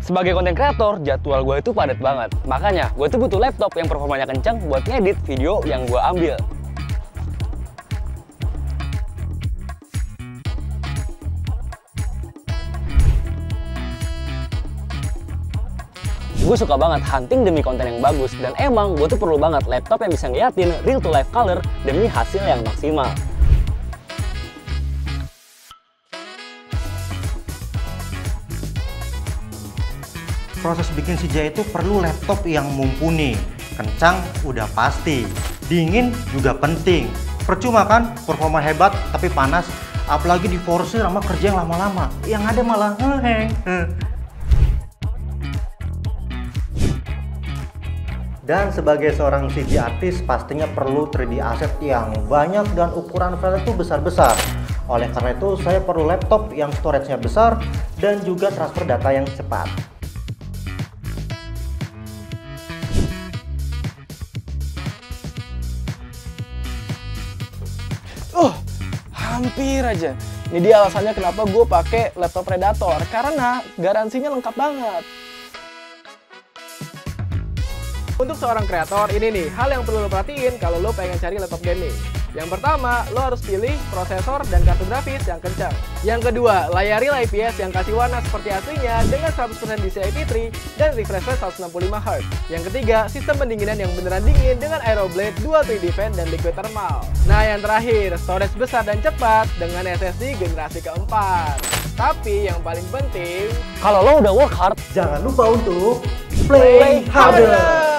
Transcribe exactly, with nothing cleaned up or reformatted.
Sebagai konten kreator, jadwal gue itu padat banget. Makanya, gue tuh butuh laptop yang performanya kencang buat ngedit video yang gue ambil. Gue suka banget hunting demi konten yang bagus, dan emang gue tuh perlu banget laptop yang bisa ngeliatin real to life color demi hasil yang maksimal. Proses bikin C J I itu perlu laptop yang mumpuni. Kencang udah pasti, dingin juga penting. Percuma kan performa hebat tapi panas, apalagi diforsir sama kerja yang lama-lama. Yang ada malah ngeheng. Dan sebagai seorang C G I artis pastinya perlu tiga D asset yang banyak dan ukuran file itu besar-besar. Oleh karena itu saya perlu laptop yang storage-nya besar dan juga transfer data yang cepat. Oh, hampir aja. Ini dia alasannya kenapa gue pakai laptop Predator, karena garansinya lengkap banget. Untuk seorang kreator, ini nih hal yang perlu lo perhatiin kalau lo pengen cari laptop gaming. Yang pertama, lo harus pilih prosesor dan kartu grafis yang kencang. Yang kedua, layar real I P S yang kasih warna seperti aslinya dengan seratus persen D C I P tiga dan refresh rate seratus enam puluh lima hertz. Yang ketiga, sistem pendinginan yang beneran dingin dengan Aeroblade Dual tiga D Fan dan Liquid Thermal. Nah, yang terakhir, storage besar dan cepat dengan S S D generasi keempat. Tapi yang paling penting, Kalau lo udah work hard, Jangan lupa untuk play harder!